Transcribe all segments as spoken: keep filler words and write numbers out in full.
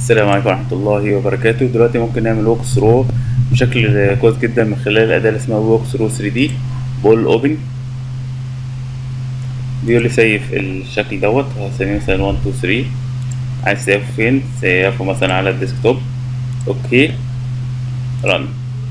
السلام عليكم ورحمة الله وبركاته. دلوقتي ممكن نعمل ووك ثرو بشكل كويس جدا من خلال الأداة اللي اسمها ووك ثرو ثري دي. بقول اوبن، بيقول لي سيف الشكل دوت، هسميه مثلا واحد اتنين تلاتة. عايز تسيفه فين؟ سيفه مثلا على الديسكتوب. اوكي رن،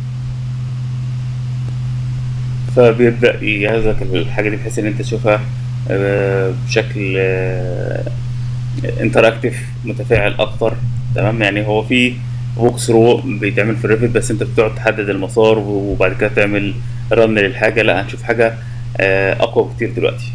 فبيبدأ يجهز لك الحاجة دي بحيث ان انت تشوفها بشكل انتراكتيف متفاعل اكتر. تمام، يعني هو في ووك ثرو بيتعمل في الريفت، بس انت بتقعد تحدد المسار وبعد كده تعمل رن للحاجه. لا، هنشوف حاجه اقوى كتير دلوقتي.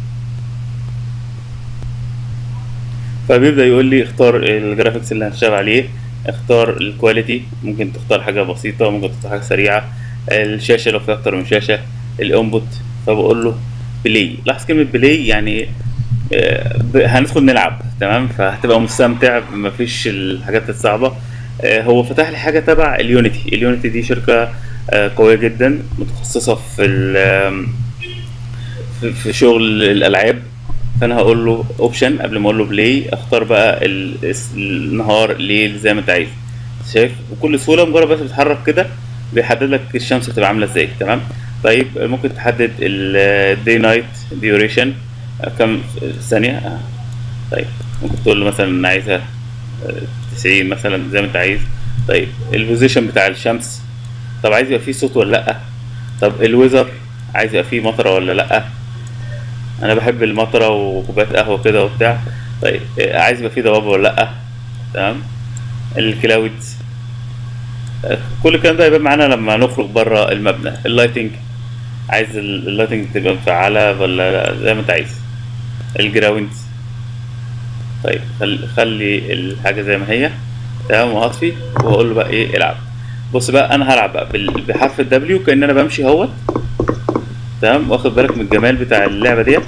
فبيبدا يقول لي اختار الجرافيكس اللي هنشتغل عليه، اختار الكواليتي، ممكن تختار حاجه بسيطه، ممكن تختار حاجه سريعه، الشاشه لو في اكتر من شاشه، الانبوت. فبقول له بلاي. لاحظ كلمه بلاي يعني هندخل نلعب. تمام، فهتبقى مستمتع، مفيش الحاجات الصعبة. هو فتح لي حاجة تبع اليونيتي. اليونيتي دي شركة قوية جدا متخصصة في في شغل الألعاب. فأنا هقول له اوبشن قبل ما أقول له بلاي، أختار بقى النهار الليل زي ما أنت عايز. شايف بكل سهولة، مجرد بس بتتحرك كده بيحدد لك الشمس بتبقى عاملة ازاي. تمام، طيب ممكن تحدد الدي نايت ديوريشن كم ثانية. طيب ممكن تقول له مثلا انا عايزها تسعين مثلا زي ما انت عايز. طيب البوزيشن بتاع الشمس، طب عايز يبقى فيه صوت ولا لا؟ طب الويزر عايز يبقى فيه مطره ولا لا؟ انا بحب المطره وكوبايه قهوه كده وبتاع. طيب عايز يبقى فيه ضباب ولا لا؟ تمام، الكلاودز، كل الكلام ده هيبقى معانا لما نخرج بره المبنى. اللايتنج، عايز اللايتنج تبقى مفعله ولا زي ما انت عايز. الجراوند، طيب خلي الحاجه زي ما هي. تمام، وهطفي واقول له بقى ايه العب. بص بقى، انا هلعب بقى بحرف الدبليو كأن انا بمشي اهوت. تمام، واخد بالك من الجمال بتاع اللعبه ديت.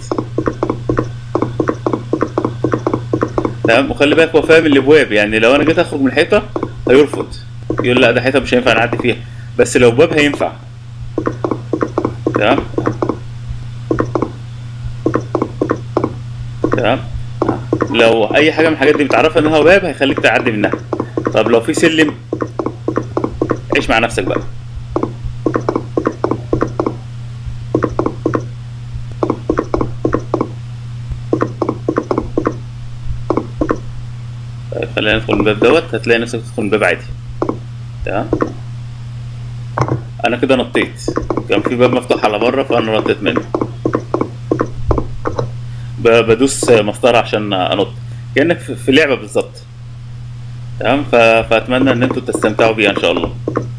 تمام، وخلي بالك هو فاهم الابواب، يعني لو انا جيت اخرج من الحيطه هيرفض، يقول لا ده حيطه مش هينفع نعدي فيها، بس لو باب هينفع. تمام تمام، لو اي حاجه من الحاجات دي بتعرفها انها باب هيخليك تعدي منها. طب لو في سلم، عيش مع نفسك بقى. طيب خلينا ندخل من الباب دوت، هتلاقي نفسك تدخل من الباب عادي. تمام، انا كده نطيت، كان في باب مفتوح على بره فانا نطيت منه. بدوس مسطره عشان انط كانك في لعبه بالظبط. تمام، فاتمنى ان انتوا تستمتعوا بيها ان شاء الله.